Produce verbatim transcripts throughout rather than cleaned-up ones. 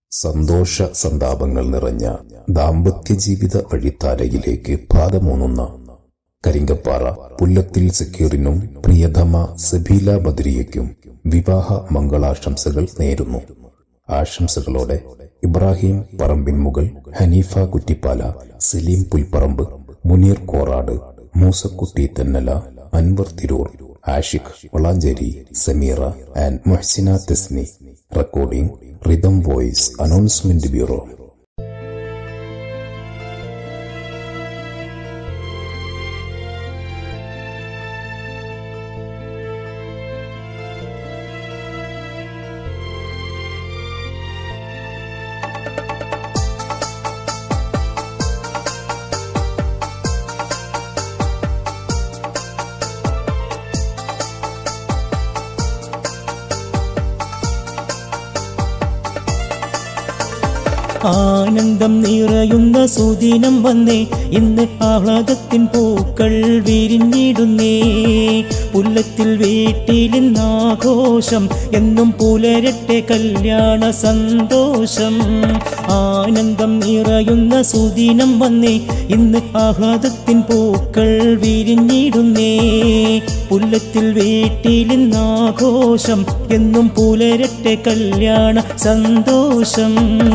സന്തോഷ സന്താപങ്ങൾ നിറഞ്ഞ ദാമ്പത്യ ജീവിത വഴിത്താരയിലേക്ക് പാദമൂന്നുന്ന കരിങ്കപ്പാറ പുല്ലത്തിൽ സക്കീറിനും പ്രിയതമ സബീല ബദ്രിയയ്ക്കും വിവാഹ മംഗളാശംസകൾ നേരുന്നു. ആശംസകളോടെ Ibrahim Parambinmukal, Haneefa Kuttippala, Saleem Pulpparamba, Muneer Korad, Moosakutty Thennala, Anwar Tirur, Ashiq Valanchery, Sameera and Muhsina Thasni. Recording rhythm voice announcement bureau. ആനന്ദം നിറയുന്ന സുദിനം വന്നേ, ഇന്ന് ആഹ്ലാദത്തിൻ പൂക്കൾ വിരിഞ്ഞിടുന്നേ. പുല്ലത്തിൽ വീട്ടിലിന്നാഘോഷം, എന്നും പുലരട്ടെ കല്യാണ സന്തോഷം. ആനന്ദം നിറയുന്ന സുദിനം വന്നേ, ഇന്ന് ആഹ്ലാദത്തിൻ പൂക്കൾ വിരിഞ്ഞിടുന്നേ. പുല്ലത്തിൽ വീട്ടിലിന്നാഘോഷം, എന്നും പുലരട്ടെ കല്യാണ സന്തോഷം.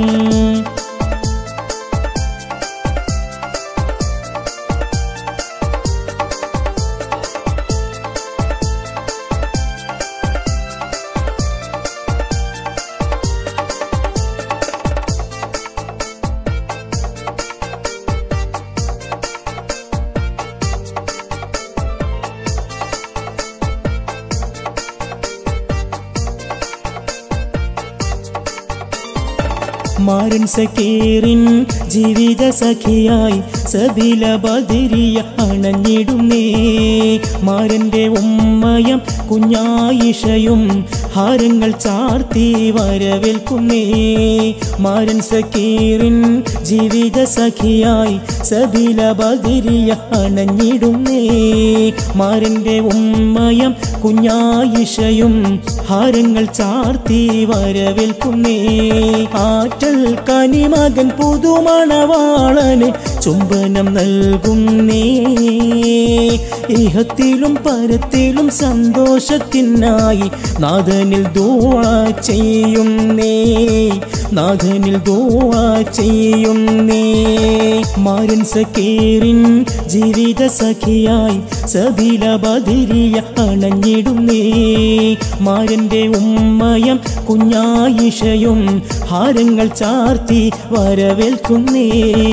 മാരൻ സക്കീറിൻ ജീവിത സഖിയായി സബീല ബദ്രിയ അണഞ്ഞിടുന്നേ. മാരന്റെ ഉമ്മയം കുഞ്ഞായിഷയും ഹാരങ്ങൾ ചാർത്തി വരവേൽക്കുന്നേ. മാരൻ സക്കീറിൻ ജീവിത സഖിയായി സബീല ബദ്രിയ അണഞ്ഞിടുന്നേ. മാരന്റെ ഉമ്മയം കുഞ്ഞായിഷയും ഹാരങ്ങൾ ചാർത്തി വരവേൽക്കുന്നേ. ആറ്റൽ കനിമകൻ പുതുമണവാളന് ചുംബനം നൽകുന്നേ. ഇഹത്തിലും പരത്തിലും സന്തോഷത്തിനായി നാഥനിൽ ദുആ ചെയ്യുന്നേ. നാഥനിൽ ദുആ ചെയ്യുന്നേ. മാരൻ സക്കീറിൻ ജീവിത സഖിയായി സബീല ബദ്രിയ അണഞ്ഞിടുന്നേ. മാരന്റെ ഉമ്മയം കുഞ്ഞായിഷയും ഹാരങ്ങൾ ചാർത്തി വരവേൽക്കുന്നേ.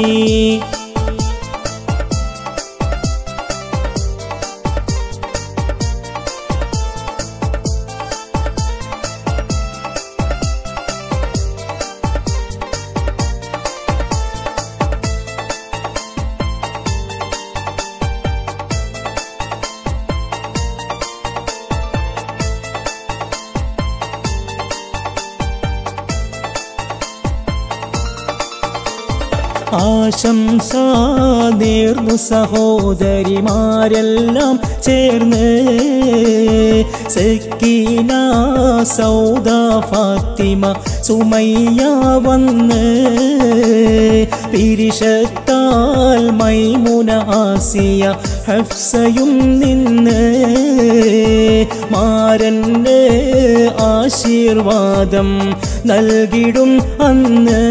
ആശംസ നേർന്നു സഹോദരിമാരെല്ലാം ചേർന്ന്. സക്കീന, സൗദ, ഫാത്തിമ, സുമയ്യ വന്ന്. പിരിശത്താൽ മൈമുന, ആസിയ, ഹഫ്സയും നിന്ന്. മാരന്റെ ആശീർവാദം നൽകിടും അന്ന്.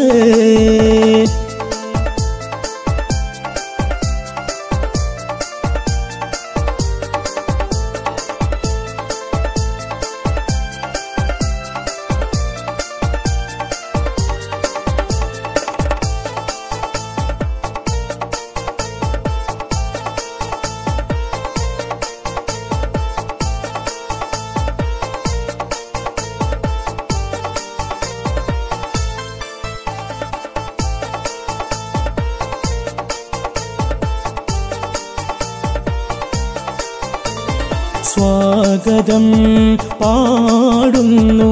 സ്വാഗതം പാടുന്നു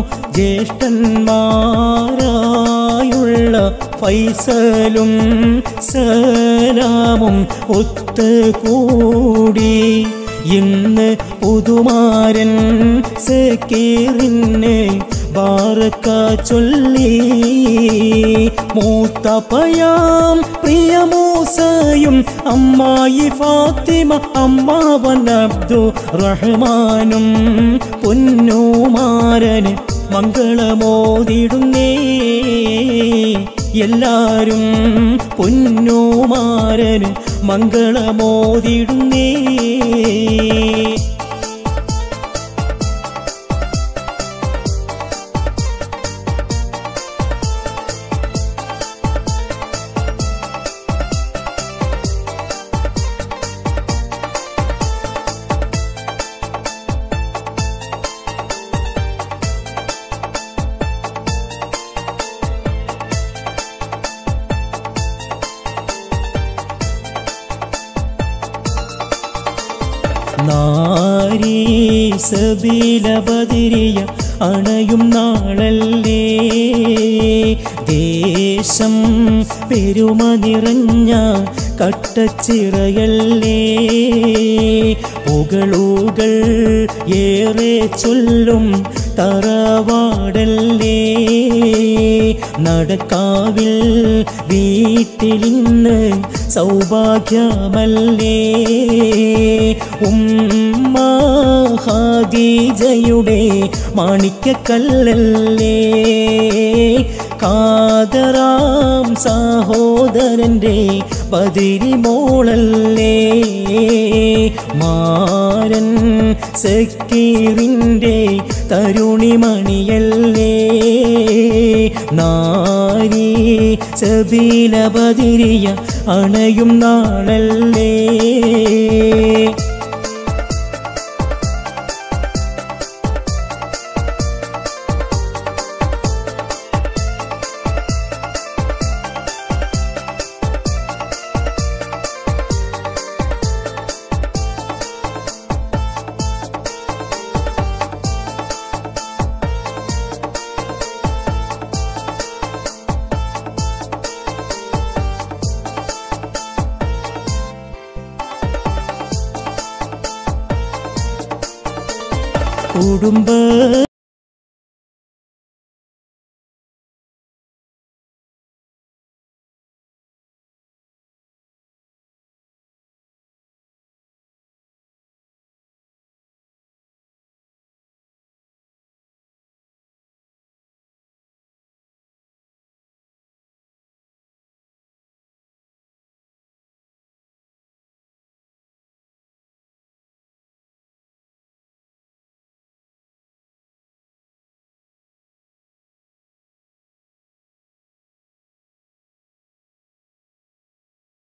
ജ്യേഷ്ഠന്മാരായുള്ള ഫൈസലും സലാമും ഒത്തുകൂടി. ഇന്ന് പുതുമാരൻ സക്കീറിന് ബാറക്ക ചൊല്ലി മൂത്തപ്പയാം പ്രിയ മൂസയും അമ്മായി ഫാത്തിമ അമ്മാവൻ അബ്ദു റഹ്മാനും പൊന്നുമാരന് മംഗളമോദിടുന്നേ എല്ലാരും പൊന്നുമാരന് മംഗളമോദിടുന്നേ നാരീ സബീല ബദരിയ അണയും നാളല്ലേ ദേശം പെരുമ നിറഞ്ഞ കട്ടച്ചിറയല്ലേ പുകളുകൾ ഏറെ ചൊല്ലും തറവാടല്ലേ നടക്കാവിൽ വീട്ടിലിന്ന് സൗഭാഗ്യമല്ലേ ഉമ്മ ഖദീജയുടെ മാണിക്യക്കല്ലല്ലേ കാദറാം സഹോദരൻ്റെ ബദരി മോളല്ലേ മാരൻ സക്കീറിൻ്റെ തരുണിമണിയല്ലേ നാരീ സബീല ബദരിയ അണയും നാളല്ലേ കുടുംബ